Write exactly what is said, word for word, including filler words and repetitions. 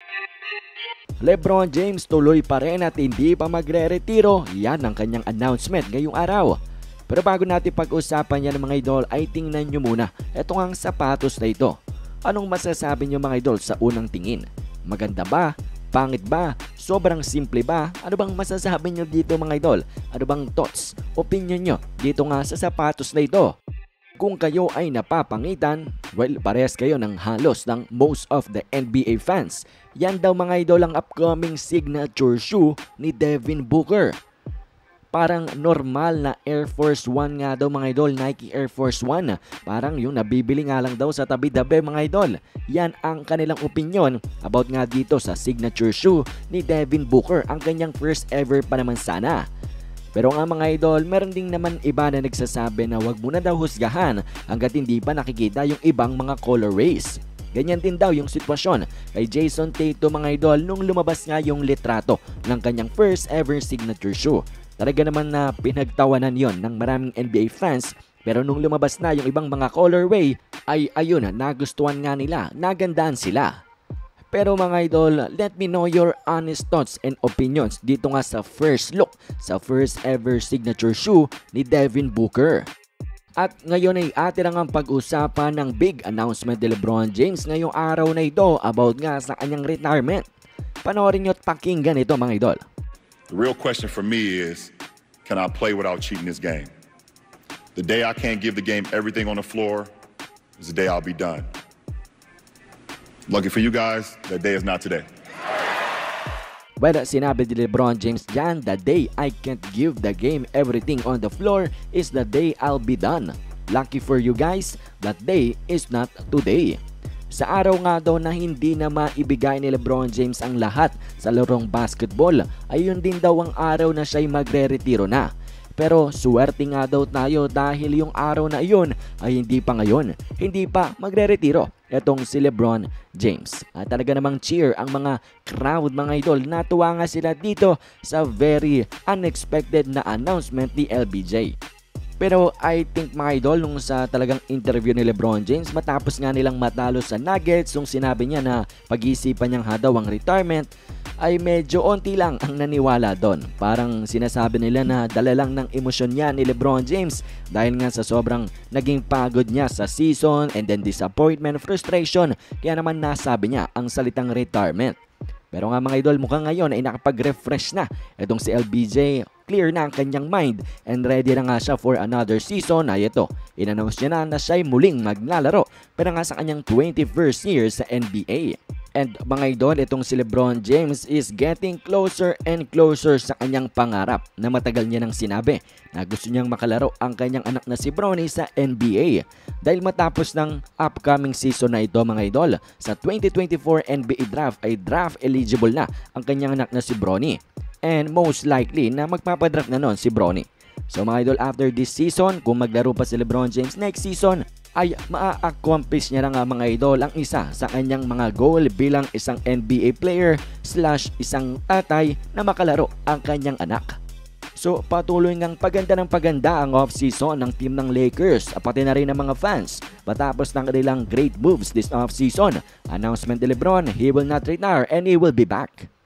LeBron James tuloy pa rin at hindi pa magre-retiro. Yan ang kanyang announcement ngayong araw. Pero bago natin pag-usapan yan mga idol ay tingnan nyo muna etong ang sapatos na ito. Anong masasabi nyo mga idol sa unang tingin? Maganda ba? Pangit ba? Sobrang simple ba? Ano bang masasabi nyo dito mga idol? Ano bang thoughts, opinion nyo dito nga sa sapatos na ito? Kung kayo ay napapangitan, well, parehas kayo ng halos ng most of the N B A fans. Yan daw mga idol ang upcoming signature shoe ni Devin Booker. Parang normal na Air Force One nga daw mga idol, Nike Air Force One. Parang yung nabibili nga lang daw sa tabi-tabi mga idol. Yan ang kanilang opinion about nga dito sa signature shoe ni Devin Booker. Ang kanyang first ever pa naman sana. Pero nga mga idol, meron ding naman iba na nagsasabi na wag muna daw husgahan hanggat hindi pa nakikita yung ibang mga colorways. Ganyan din daw yung sitwasyon kay Jason Tatum mga idol nung lumabas nga yung litrato ng kanyang first ever signature shoe. Talaga naman na pinagtawanan yon ng maraming N B A fans, pero nung lumabas na yung ibang mga colorway ay ayun, nagustuhan nga nila, nagandaan sila. Pero mga idol, let me know your honest thoughts and opinions dito nga sa first look sa first ever signature shoe ni Devin Booker. At ngayon ay atin ang pag-usapan ng big announcement ni LeBron James ngayong araw na ito about nga sa kanyang retirement. Panoorin nyo at pakinggan ito mga idol. The real question for me is, can I play without cheating this game? The day I can't give the game everything on the floor is the day I'll be done. Lucky for you guys, that day is not today. Well, sinabi ni LeBron James dyan, the day I can't give the game everything on the floor is the day I'll be done. Lucky for you guys, that day is not today. Sa araw nga daw na hindi na maibigay ni LeBron James ang lahat sa larong basketball, ayun din daw ang araw na siya'y magre-retiro na. Pero swerte nga daw tayo dahil yung araw na iyon ay hindi pa ngayon, hindi pa magre-retiro etong si LeBron James. At talaga namang cheer ang mga crowd mga idol. Natuwa nga sila dito sa very unexpected na announcement ni L B J. Pero I think mga idol, nung sa talagang interview ni LeBron James matapos nga nilang matalo sa Nuggets, nung sinabi niya na pag-iisipan niyang hadaw ang retirement, ay medyo onti lang ang naniwala doon. Parang sinasabi nila na dala lang ng emosyon niya ni LeBron James dahil nga sa sobrang naging pagod niya sa season and then disappointment, frustration, kaya naman nasabi niya ang salitang retirement. Pero nga mga idol, mukhang ngayon ay nakapag-refresh na itong si L B J. Clear na ang kanyang mind and ready na nga siya for another season. Ay ito, in-announce niya na na siya'y muling maglalaro pero nga sa kanyang twenty-first year sa N B A. And mga idol, itong si LeBron James is getting closer and closer sa kanyang pangarap na matagal niya nang sinabi na gusto niyang makalaro ang kanyang anak na si Bronny sa N B A. Dahil matapos ng upcoming season na ito mga idol, sa twenty twenty-four N B A draft ay draft eligible na ang kanyang anak na si Bronny. And most likely na magpapadraft na nun si Bronny. So mga idol, after this season, kung maglaro pa si LeBron James next season, ay maa-accomplish niya na nga mga idol ang isa sa kanyang mga goal bilang isang N B A player slash isang tatay na makalaro ang kanyang anak. So patuloy ngang paganda ng paganda ang off-season ng team ng Lakers, pati na rin ng mga fans matapos ng kanilang great moves this off-season. Announcement ni LeBron, he will not retire and he will be back.